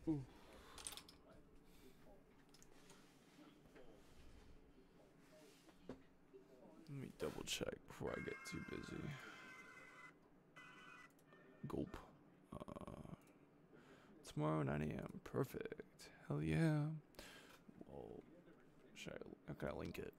Ooh. Let me double check before I get too busy. Gulp. Tomorrow 9 a.m. Perfect. Hell yeah. Well, how can I link it?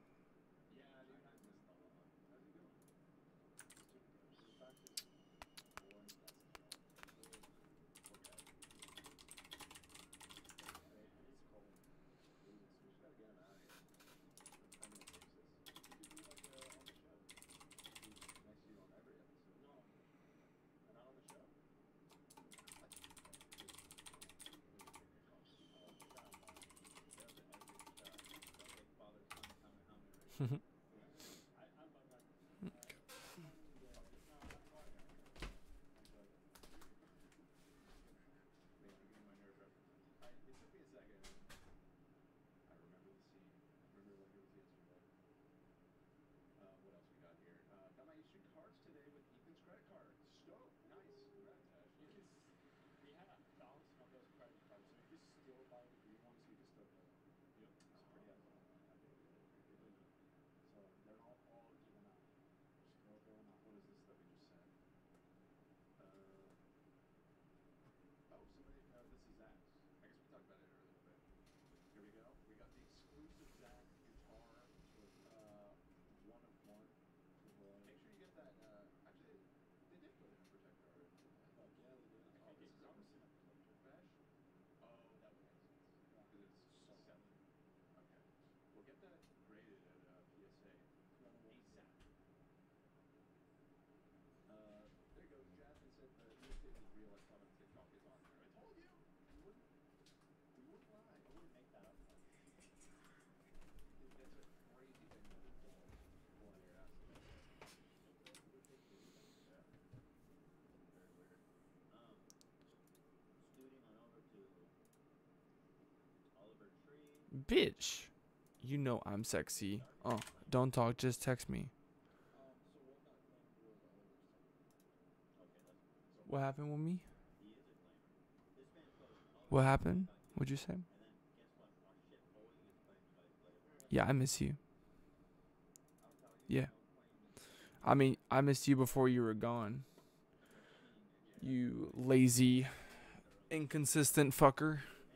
Bitch. You know I'm sexy. Oh, don't talk, just text me. What happened with me? What happened? What'd you say? Yeah, I miss you. Yeah. I mean, I missed you before you were gone. You lazy, inconsistent fucker.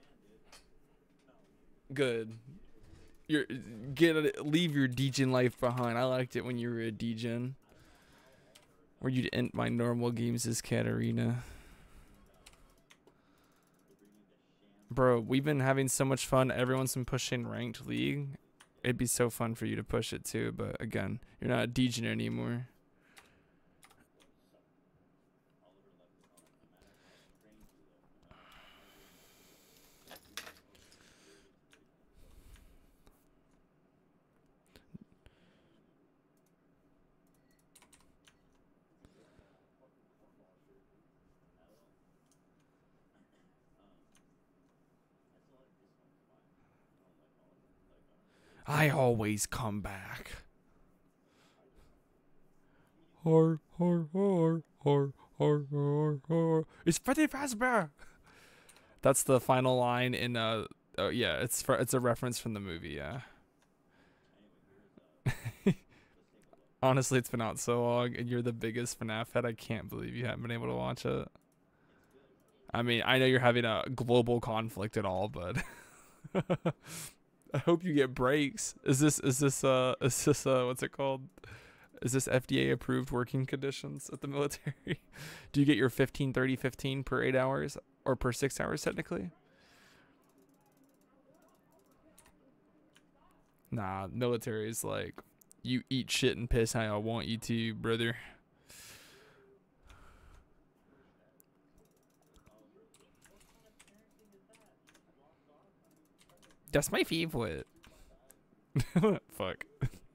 Good. You're leave your degen life behind. I liked it when you were a degen. Where you'd end my normal games as Katarina. Bro, we've been having so much fun. Everyone's been pushing ranked league. It'd be so fun for you to push it too, but again, you're not a degen anymore. I always come back. Hor, hor, hor, hor, hor, hor, hor. It's Freddy Fazbear. That's the final line in oh yeah, it's a reference from the movie, yeah. Honestly, it's been out so long, and you're the biggest FNAF head. I can't believe you haven't been able to watch it. I mean, I know you're having a global conflict and all, but I hope you get breaks. Is this what's it called? Is this FDA approved working conditions at the military? Do you get your 15 30 15 per 8 hours or per 6 hours technically? Nah, military is like you eat shit and piss how I want you to, brother. That's my favorite. Fuck.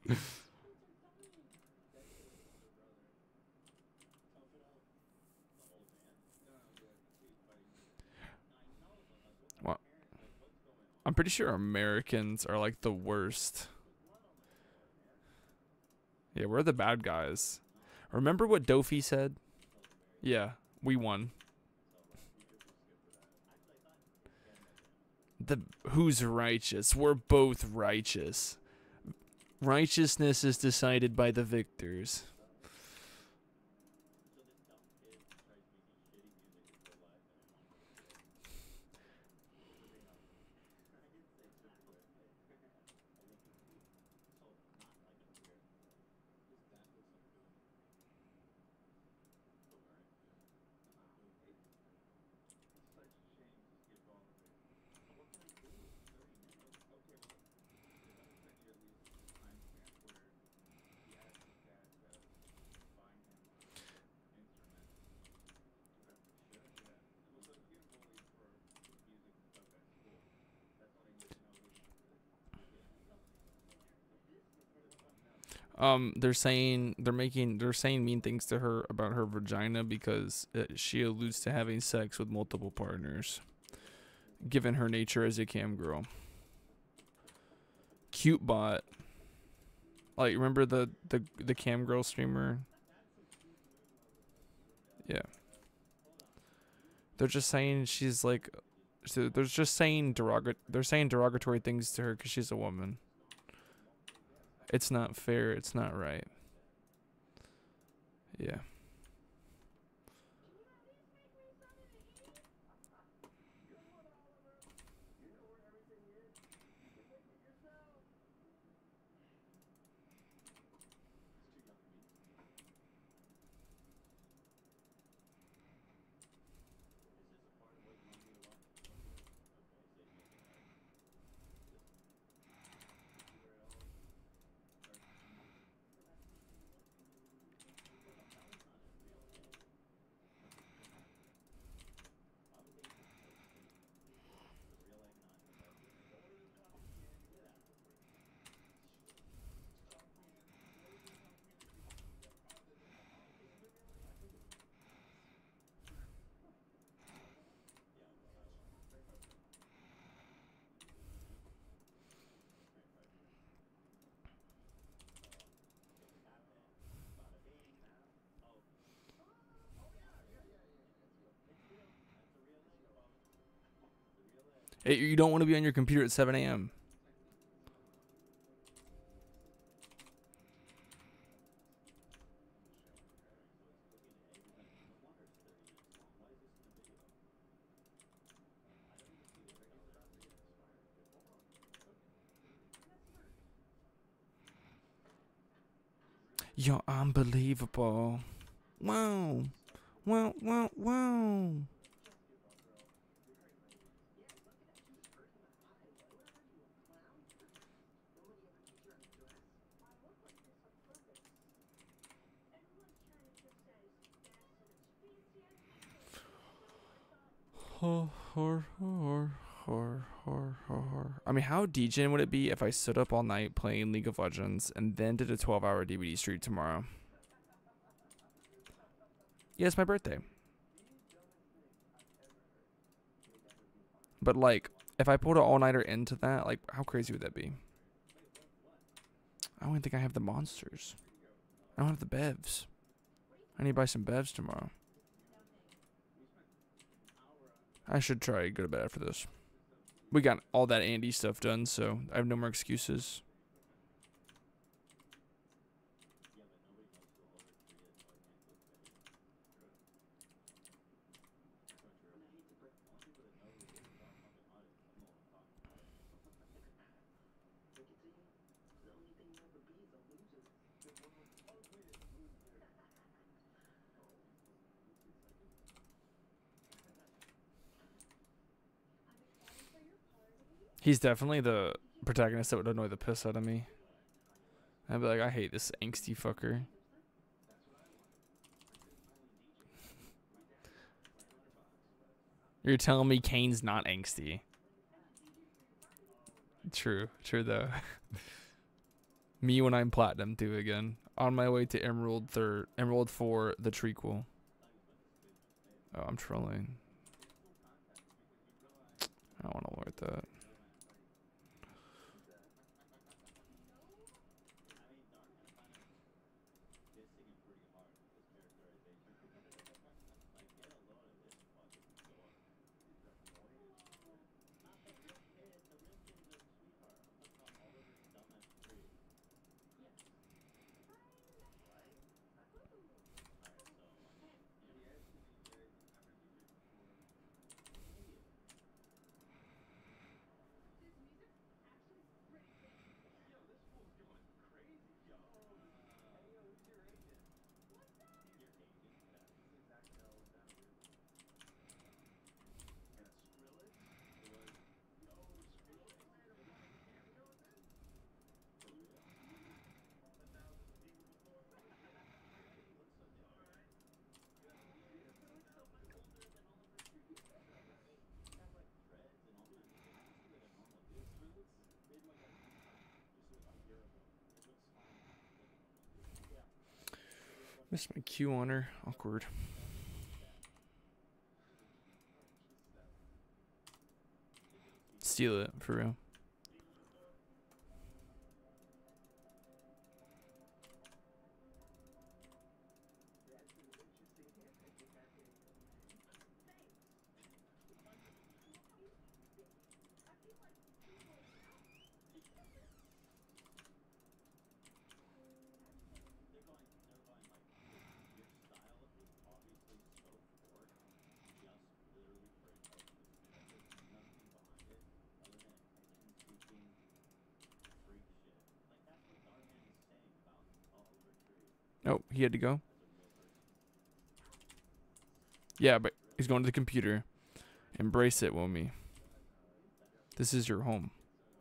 What? I'm pretty sure Americans are like the worst. Yeah, we're the bad guys. Remember what Dofi said? Yeah, we won. The who's righteous? We're both righteous. Righteousness is decided by the victors. They're saying mean things to her about her vagina because she alludes to having sex with multiple partners, given her nature as a cam girl. Cute bot. Like, remember the cam girl streamer? Yeah. They're just saying she's like, they're just saying derogatory things to her because she's a woman. It's not fair. It's not right. Yeah. Hey, you don't want to be on your computer at 7 a.m. You're unbelievable. Wow. Wow, wow, wow. I mean, how degen would it be if I stood up all night playing League of Legends and then did a 12-hour DVD stream tomorrow? Yeah, it's my birthday. But, like, if I pulled an all-nighter into that, like, how crazy would that be? I don't even think I have the monsters. I don't have the bevs. I need to buy some bevs tomorrow. I should try to go to bed after this. We got all that Andy stuff done, so I have no more excuses. He's definitely the protagonist that would annoy the piss out of me. I'd be like, I hate this angsty fucker. You're telling me Kane's not angsty. True though. Me when I'm platinum 2 again. On my way to Emerald 4, the trequel. Oh, I'm trolling. I don't want to work that. Missed my Q on her. Awkward. Steal it, for real. Oh, he had to go? Yeah, but he's going to the computer. Embrace it, Womi. This is your home.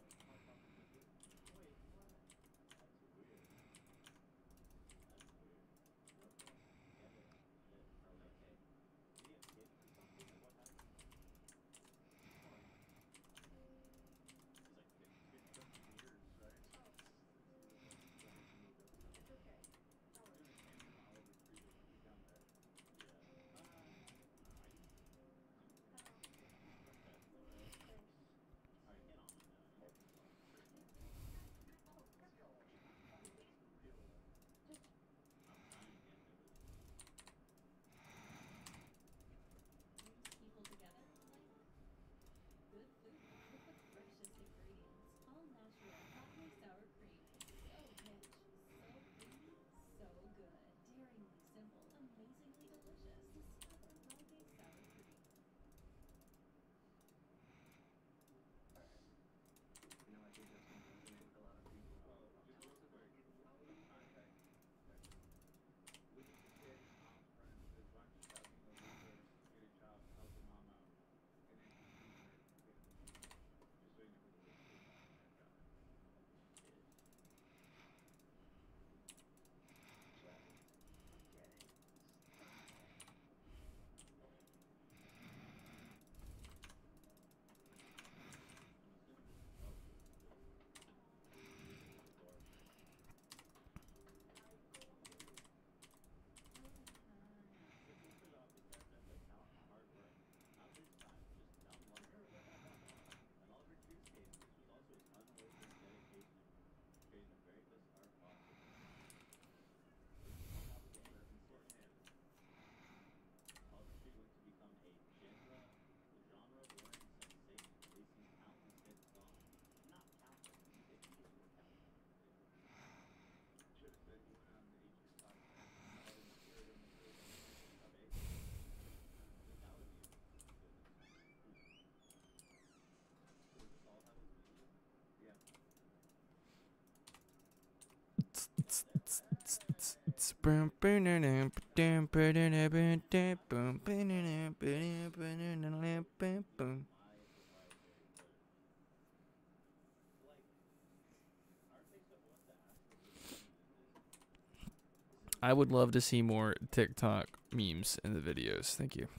I would love to see more TikTok memes in the videos. Thank you.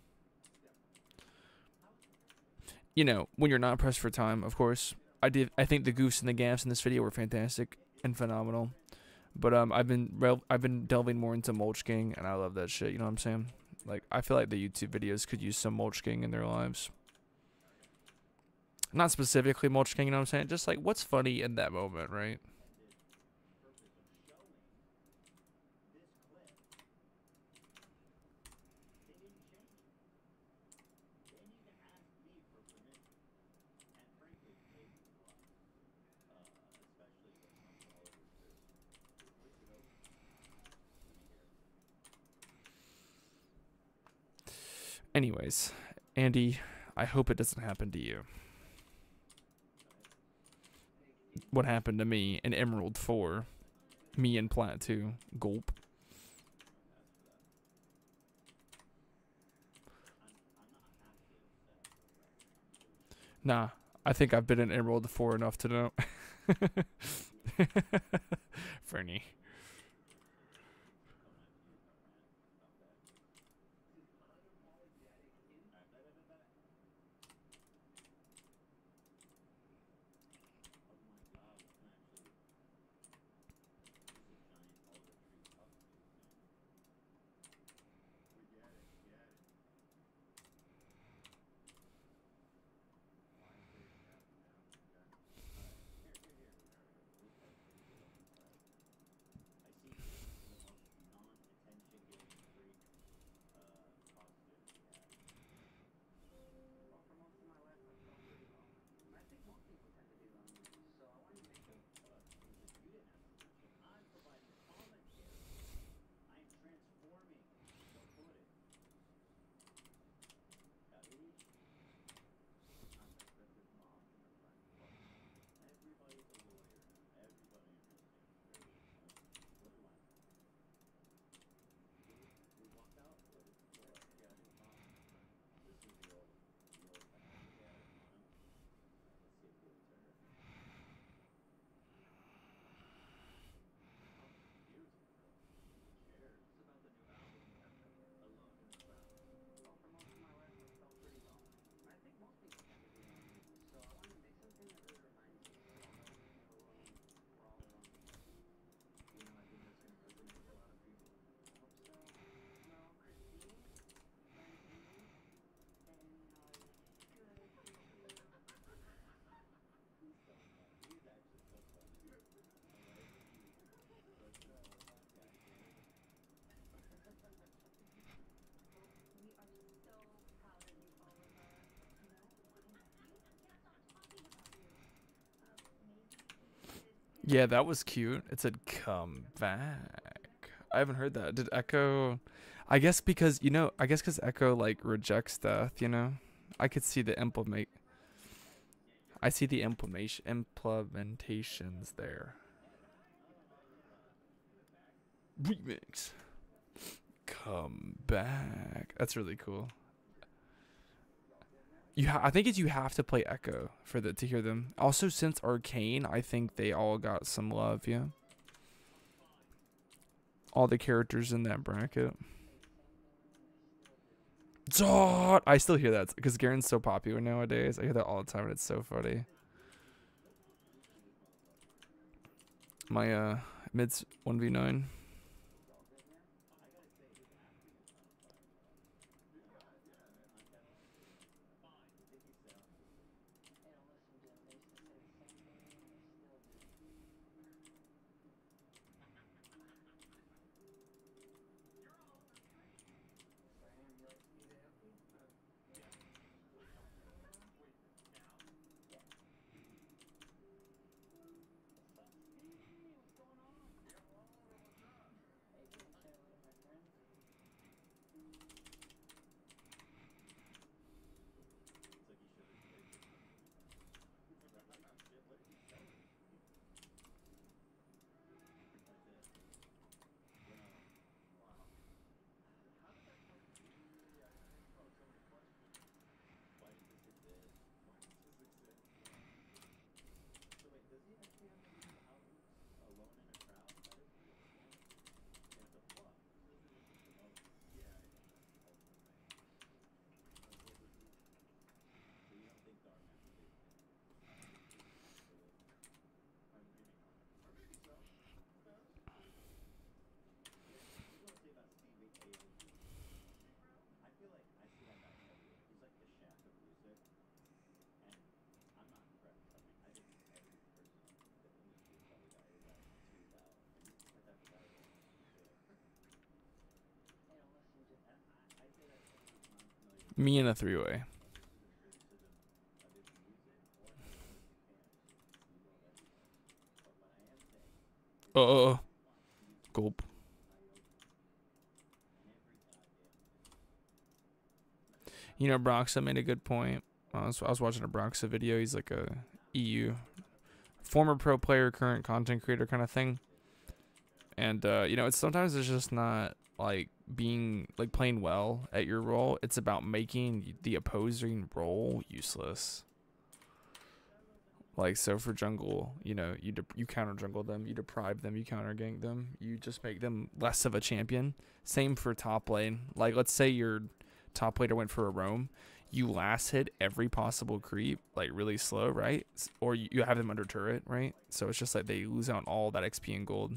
You know, when you're not pressed for time, of course. I think the goofs and the gaffs in this video were fantastic and phenomenal. But I've been delving more into Mulch King, and I love that shit. You know what I'm saying? Like, I feel like the YouTube videos could use some Mulch King in their lives. Not specifically Mulch King, you know what I'm saying? Just like, what's funny in that moment, right? Anyways, Andy, I hope it doesn't happen to you. What happened to me in Emerald 4? Me in Plat 2. Gulp. Nah, I think I've been in Emerald 4 enough to know. Fernie. Yeah, that was cute. It said come back. I haven't heard that. Did Echo? I guess because I guess because Echo like rejects death. I could see the implement. I see the implementations there. Remix. Come back. That's really cool. I think you have to play Echo for to hear them. Also, since Arcane, I think they all got some love. Yeah. All the characters in that bracket. Zod! I still hear that because Garen's so popular nowadays. I hear that all the time and it's so funny. My mids 1v9. Me in a three-way. Gulp. Broxa made a good point. I was watching a Broxa video. He's like a EU former pro player, current content creator kind of thing. And sometimes it's just not like being like playing well at your role. It's about making the opposing role useless. Like, so for jungle, you counter jungle them, you deprive them, you counter gank them, you just make them less of a champion. Same for top lane. Like, let's say your top laner went for a roam, you last hit every possible creep, like really slow, right? Or you have them under turret, right? So it's just like they lose out on all that XP and gold.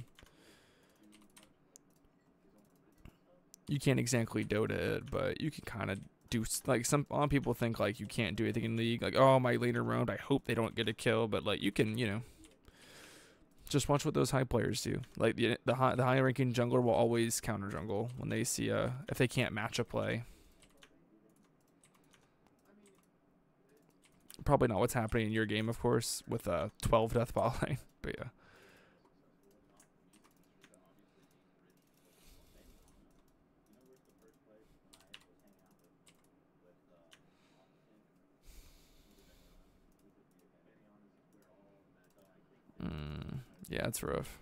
You can't exactly Dota it, but you can kind of do, like, a lot of people think like you can't do anything in League, like, oh, my later round, I hope they don't get a kill, but like you can, just watch what those high players do. Like the high ranking jungler will always counter jungle when they see if they can't match a play. Probably not what's happening in your game, of course, with 12 death bot lane, but yeah. Yeah, it's rough.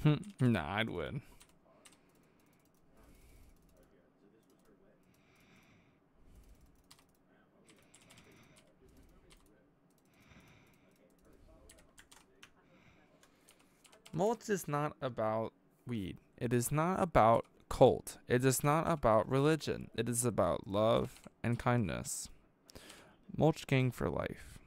Nah, I'd win. Mulch is not about weed. It is not about cult. It is not about religion. It is about love and kindness. Mulch gang for life.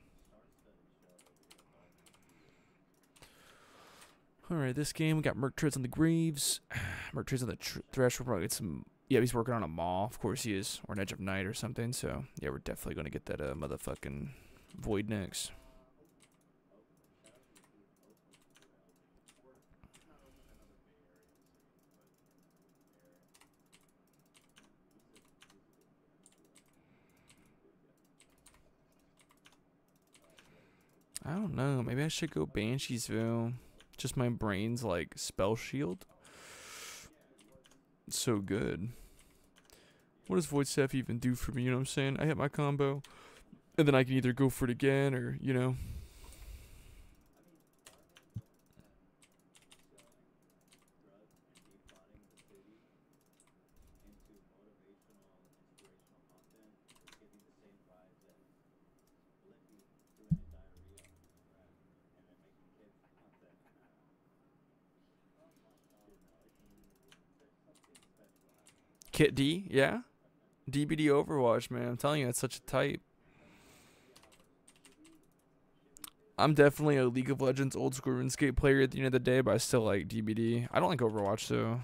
Alright, this game we got Merc Treads on the Graves. Merc Treads on the Thresh. We'll probably get some. Yeah, he's working on a Maw. Of course he is. Or an Edge of Night or something. So, yeah, we're definitely going to get that motherfucking Void next. I don't know. Maybe I should go Banshee's Veil. Just my brain's like Spell Shield. It's so good. What does Void Staff even do for me? You know what I'm saying? I hit my combo, and then I can either go for it again or, you know. Kit D, yeah? DBD Overwatch, man. I'm telling you, it's such a type. I'm definitely a League of Legends old school RuneScape player at the end of the day, but I still like DBD. I don't like Overwatch, though.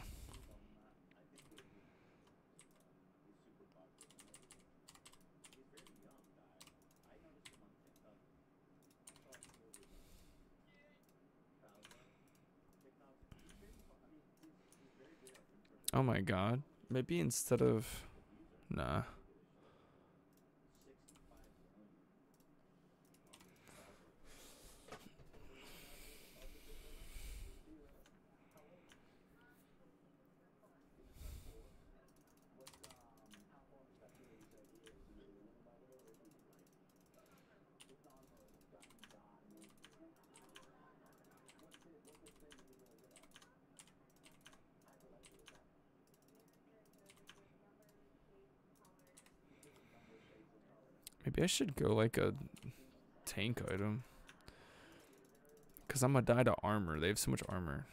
Oh my god. Maybe instead of... Nah. Maybe I should go like a tank item. Because I'm going to die to armor. They have so much armor.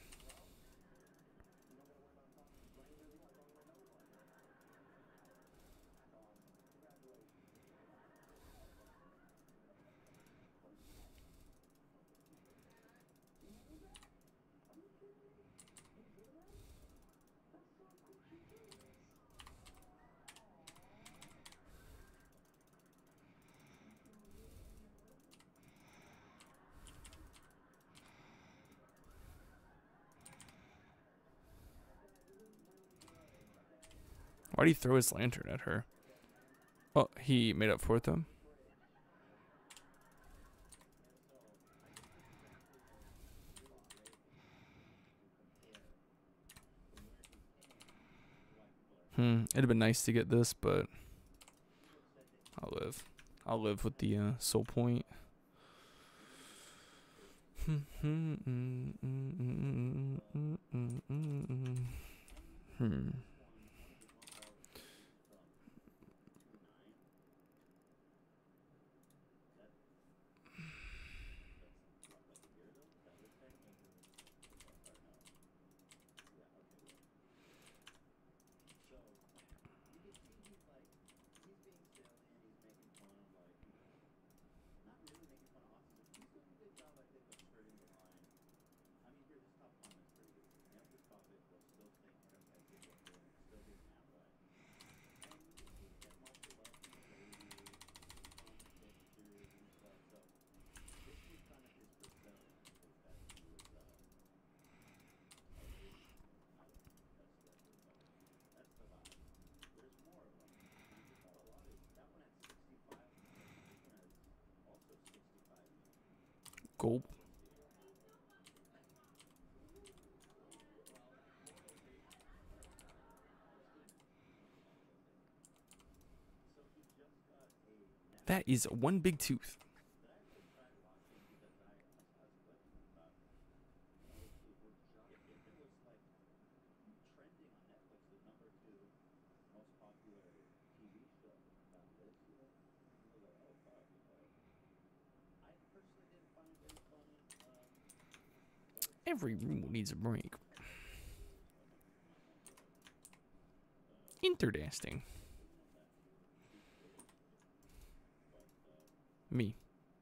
Why'd he throw his lantern at her? Oh, he made up for it, though. It'd have been nice to get this, but I'll live. I'll live with the soul point. Gulp. That is one big tooth. Every rule needs a break. Interesting. Me.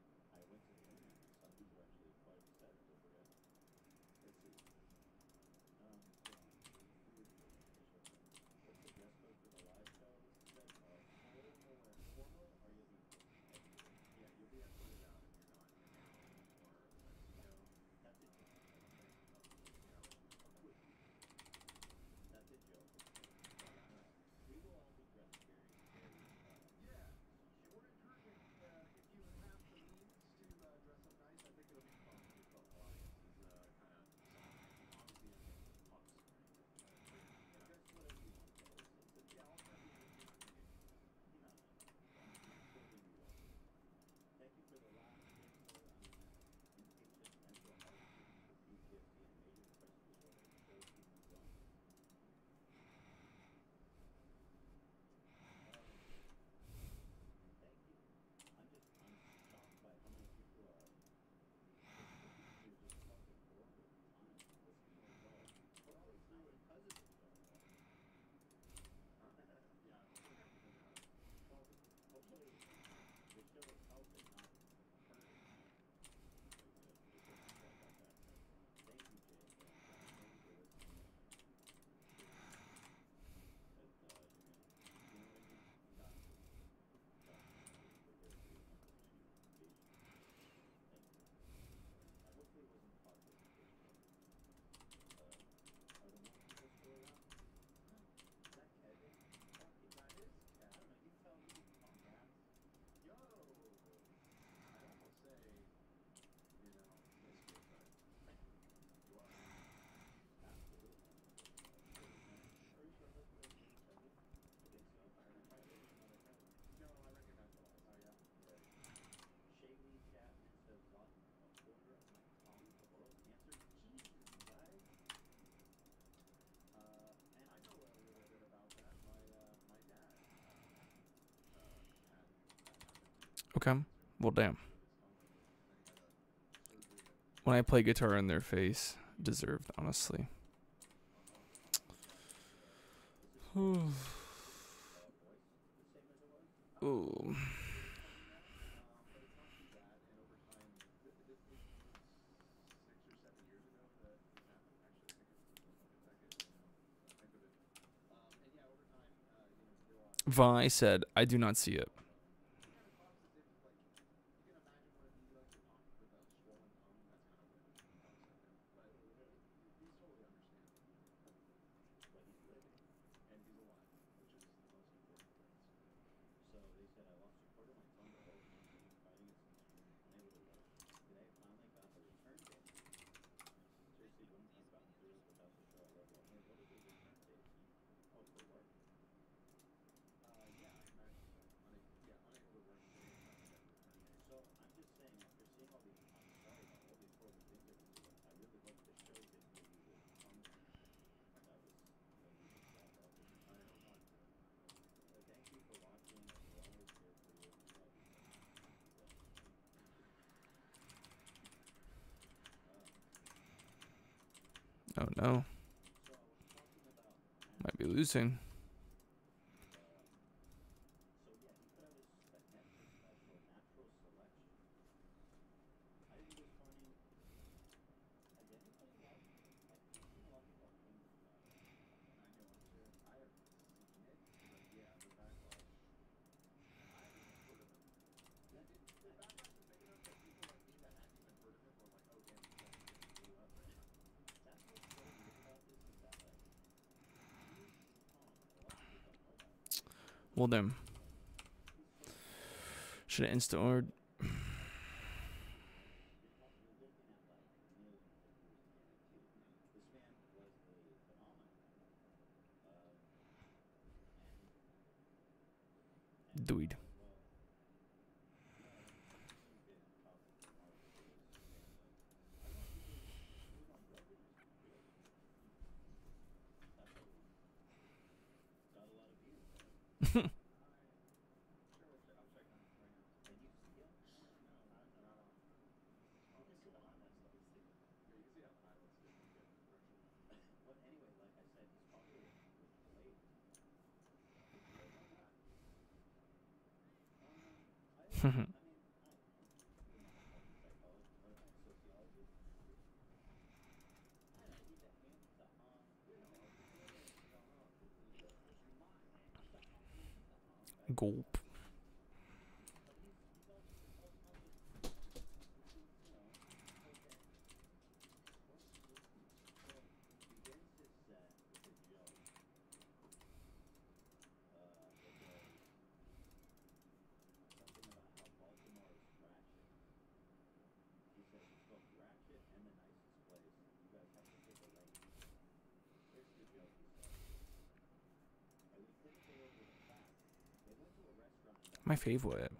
Okay. Well, damn. When I play guitar in their face, deserved, honestly. Ooh. Vi said, I do not see it. Oh no. Might be losing. Well then. Should have insta-ordered. Dude. Gulp. My favorite.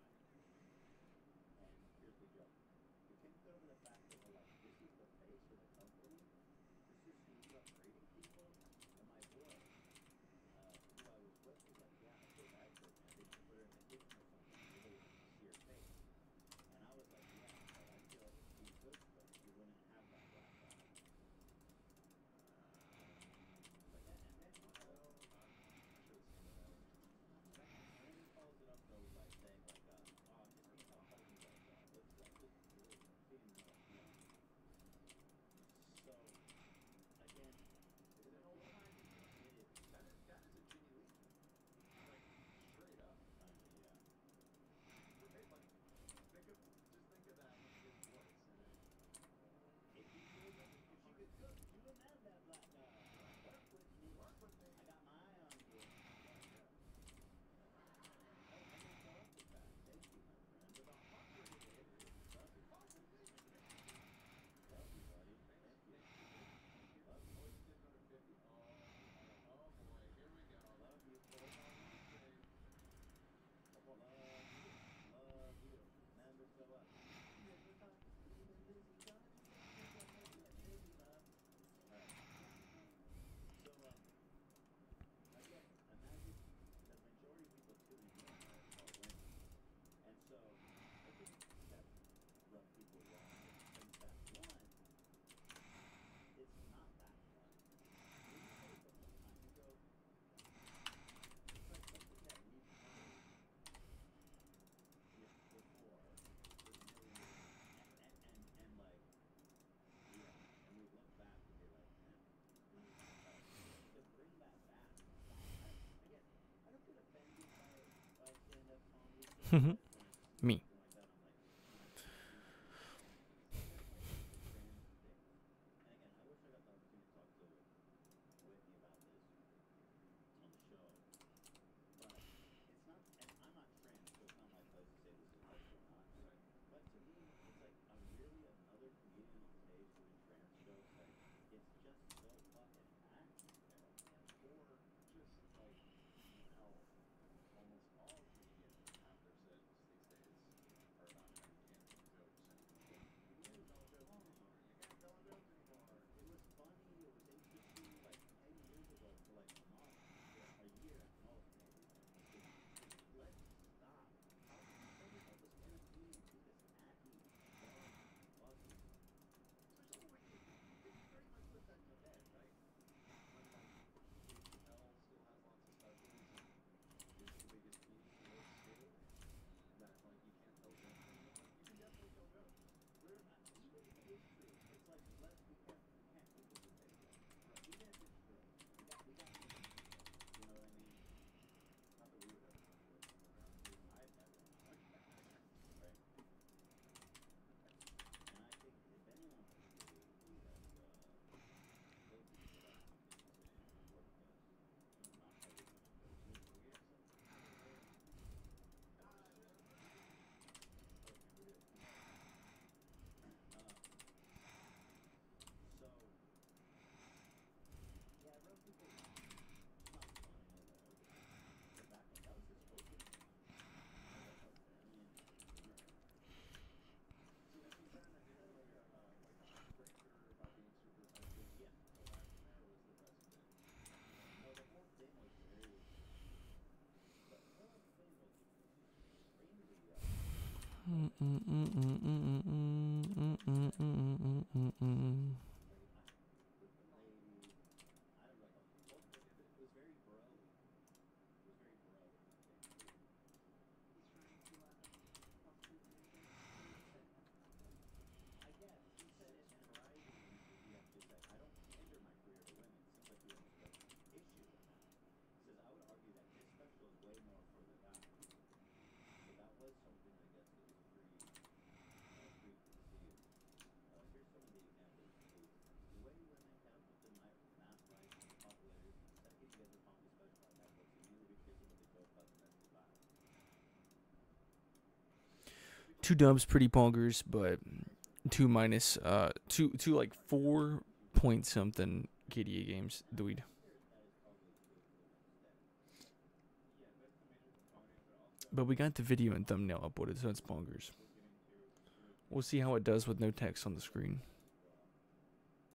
Me. 2 dubs, pretty bonkers, but 2 minus, 2 like 4 point something KDA games, dude. But we got the video and thumbnail uploaded, so it's bonkers. We'll see how it does with no text on the screen.